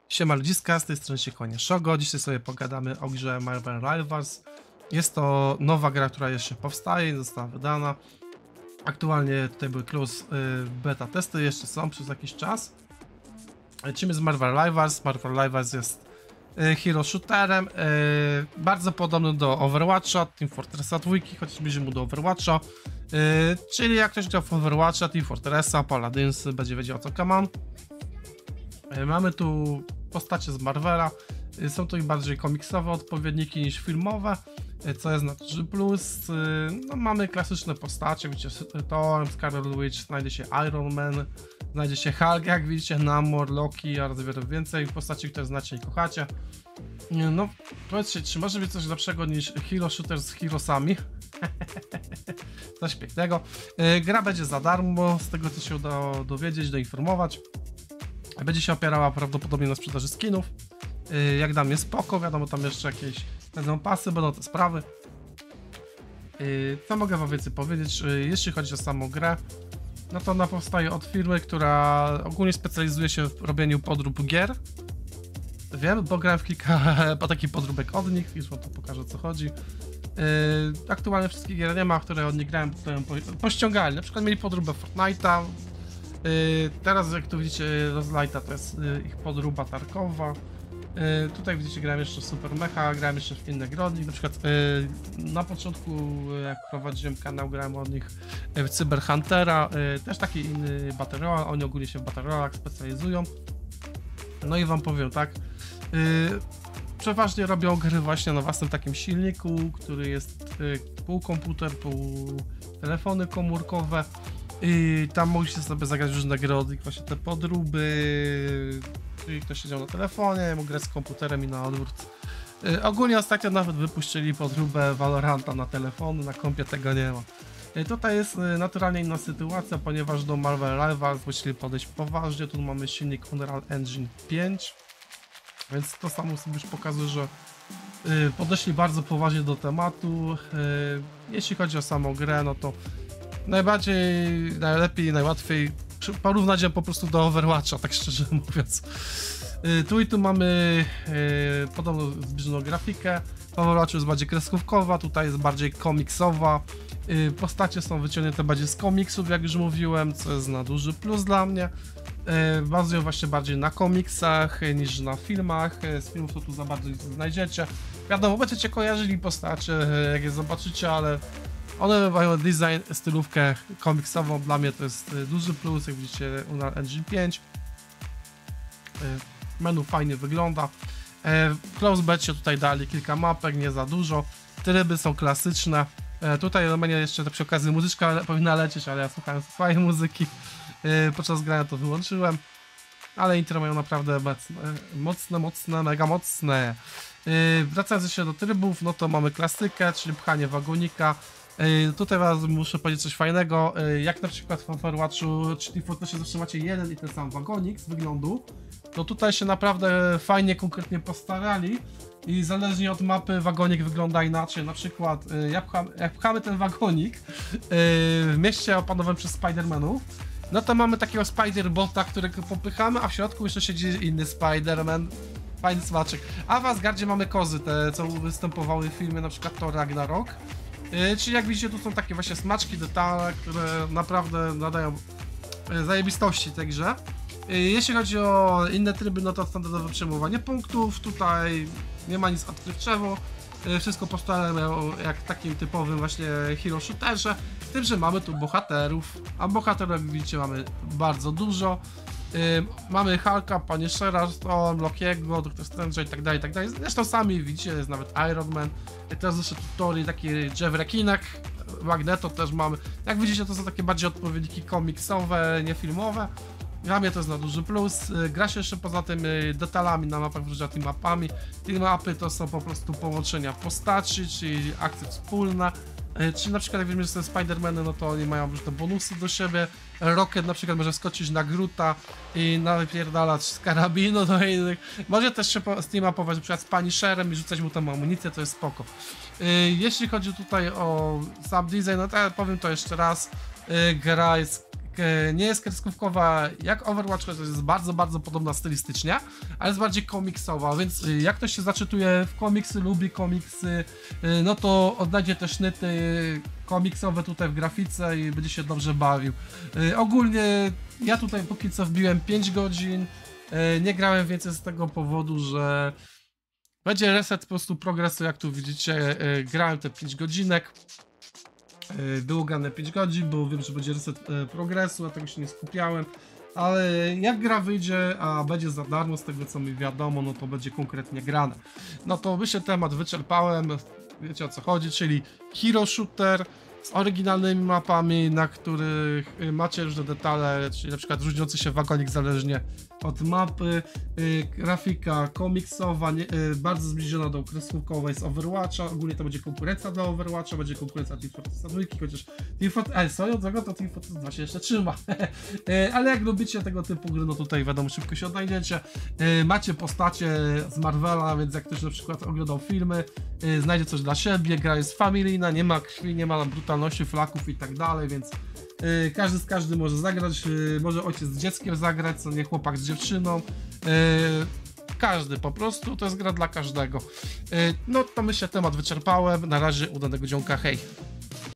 Siema ludziska, z tej strony się kłania Shogo. Dzisiaj sobie pogadamy o grze Marvel Rivals. Jest to nowa gra, która jeszcze powstaje, została wydana. Aktualnie tutaj były close beta testy, jeszcze są przez jakiś czas. Lecimy z Marvel Rivals. Marvel Rivals jest hero shooterem, bardzo podobny do Overwatcha, Team Fortressa 2, chociaż bliżej mu do Overwatcha. Czyli jak ktoś gra w Overwatcha, Team Fortressa, Paladins, będzie wiedział o co come. Mamy tu postacie z Marvela, są to i bardziej komiksowe odpowiedniki niż filmowe, co jest na duży plus. No, mamy klasyczne postacie, widzicie Thor, Scarlet Witch, znajdzie się Iron Man, znajdzie się Hulk, jak widzicie, Namor, Loki, a wiele więcej postaci, które znacie i kochacie. No, powiedzcie, czy może być coś lepszego niż hero shooter z heroesami? Coś pięknego. Gra będzie za darmo, z tego co się udało dowiedzieć, doinformować. Będzie się opierała prawdopodobnie na sprzedaży skinów. Jak dam jest spoko, wiadomo, tam jeszcze jakieś będą pasy, będą te sprawy. Co mogę wam więcej powiedzieć? Jeśli chodzi o samą grę, no to ona powstaje od firmy, która ogólnie specjalizuje się w robieniu podrób gier. Wiem, bo grałem w kilka takich podróbek od nich, już wam to pokażę, o co chodzi. Aktualnie wszystkich gier nie ma, które od nich grałem, pościągali. Na przykład mieli podróbę Fortnite'a. Teraz jak tu widzicie Rozlighta, to jest ich podróba tarkowa. Tutaj widzicie, grałem jeszcze w Super Mecha, grałem jeszcze w inne gry od nich. Na przykład na początku, jak prowadziłem kanał, grałem od nich w Cyber Huntera, też taki inny Battle Royale. Oni ogólnie się w Battle Royale specjalizują. No i wam powiem tak, przeważnie robią gry właśnie na własnym takim silniku, który jest pół komputer, pół telefony komórkowe. I tam mogliście sobie zagrać różne gry, właśnie te podróby, czyli ktoś siedział na telefonie, mógł grać z komputerem i na odwrót. Ogólnie ostatnio nawet wypuścili podróbę Valoranta na telefonu, na kompie tego nie ma. Tutaj jest naturalnie inna sytuacja, ponieważ do Marvel Rivals musieli podejść poważnie, tu mamy silnik Unreal Engine 5, więc to samo sobie już pokazuje, że podeszli bardzo poważnie do tematu. Jeśli chodzi o samą grę, no to najlepiej, najłatwiej porównać ją po prostu do Overwatcha, tak szczerze mówiąc. Tu i tu mamy podobną zbliżoną grafikę. W Overwatchu jest bardziej kreskówkowa, tutaj jest bardziej komiksowa. Postacie są wyciągnięte bardziej z komiksów, jak już mówiłem, co jest na duży plus dla mnie. Bazują właśnie bardziej na komiksach niż na filmach. Z filmów to tu za bardzo nic nie znajdziecie. Wiadomo, będziecie kojarzyli postacie, jak je zobaczycie, ale one mają design, stylówkę komiksową, dla mnie to jest duży plus, jak widzicie Unreal Engine 5. Menu fajnie wygląda. W close becie tutaj dali kilka mapek, nie za dużo. Tryby są klasyczne. Tutaj do mnie jeszcze przy okazji muzyczka powinna lecieć, ale ja słuchałem swojej muzyki. Podczas grania to wyłączyłem. Ale intro mają naprawdę mocne, mega mocne. Wracając jeszcze do trybów, no to mamy klasykę, czyli pchanie wagonika. Tutaj was muszę powiedzieć coś fajnego, jak na przykład w Overwatchu czy Team Fortressie zawsze macie jeden i ten sam wagonik z wyglądu, to tutaj się naprawdę fajnie, konkretnie postarali i zależnie od mapy wagonik wygląda inaczej. Na przykład jak pchamy ten wagonik w mieście opanowanym przez Spider-Manów, no to mamy takiego Spider-Bota, którego popychamy, a w środku jeszcze siedzi inny Spider-Man. Fajny smaczek. A w Asgardzie mamy kozy, te co występowały w filmie, na przykład Thor Ragnarok. Czyli jak widzicie, tu są takie właśnie smaczki, detale, które naprawdę nadają zajebistości tej grze. Jeśli chodzi o inne tryby, no to standardowe przyjmowanie punktów, tutaj nie ma nic odkrywczego, wszystko powstarzamy jak takim typowym właśnie hero shooterze, z tym, że mamy tu bohaterów, a bohaterów jak widzicie mamy bardzo dużo. Mamy Hulka, Punishera, Storm, Lokiego, Dr. Strange'a i tak dalej, tak dalej. Zresztą sami widzicie, jest nawet Iron Man. Teraz jeszcze tutorial, taki Jeff Rekinek, Magneto też mamy. Jak widzicie, to są takie bardziej odpowiedniki komiksowe, nie filmowe. Dla mnie to jest na duży plus. Gra się jeszcze poza tym detalami na mapach, tymi mapami. Te mapy to są po prostu połączenia postaci, czyli akcje wspólne. Czyli na przykład jak wiemy, że są Spider-Many, no to oni mają różne bonusy do siebie. Rocket na przykład może skoczyć na Groota i napierdalać z karabinu do innych. Może też się steamapować na przykład z Punisherem i rzucać mu tam amunicję, to jest spoko. Jeśli chodzi tutaj o sam design, no to ja powiem to jeszcze raz. Gra jest nie jest kreskówkowa jak Overwatch, to jest bardzo, bardzo podobna stylistycznie, ale jest bardziej komiksowa, więc jak ktoś się zaczytuje w komiksy, lubi komiksy, no to odnajdzie te sznyty komiksowe tutaj w grafice i będzie się dobrze bawił. Ogólnie ja tutaj póki co wbiłem 5 godzin, nie grałem więcej z tego powodu, że będzie reset po prostu progresu, jak tu widzicie, grałem te 5 godzinek. Było grane 5 godzin, bo wiem, że będzie reset progresu, dlatego się nie skupiałem. Ale jak gra wyjdzie, a będzie za darmo, z tego co mi wiadomo, no to będzie konkretnie grane. No to myślę, temat wyczerpałem, wiecie o co chodzi, czyli hero shooter z oryginalnymi mapami, na których macie różne detale, czyli na przykład różniący się wagonik zależnie od mapy, grafika komiksowa, bardzo zbliżona do kreskówkowej z Overwatcha, ogólnie to będzie konkurencja dla Overwatcha, będzie konkurencja Team Fortressa 2, chociaż Team Fortress, swoją drogą to Team Fortress 2 się jeszcze trzyma, ale jak lubicie tego typu gry, no tutaj wiadomo, szybko się odnajdziecie, macie postacie z Marvela, więc jak ktoś na przykład oglądał filmy, znajdzie coś dla siebie, gra jest familijna, nie ma krwi, nie ma brutalności, flaków i tak dalej, więc każdy z każdym może zagrać, może ojciec z dzieckiem zagrać, co nie chłopak z dziewczyną, każdy po prostu, to jest gra dla każdego. No to myślę, temat wyczerpałem, na razie udanego dzionka, hej!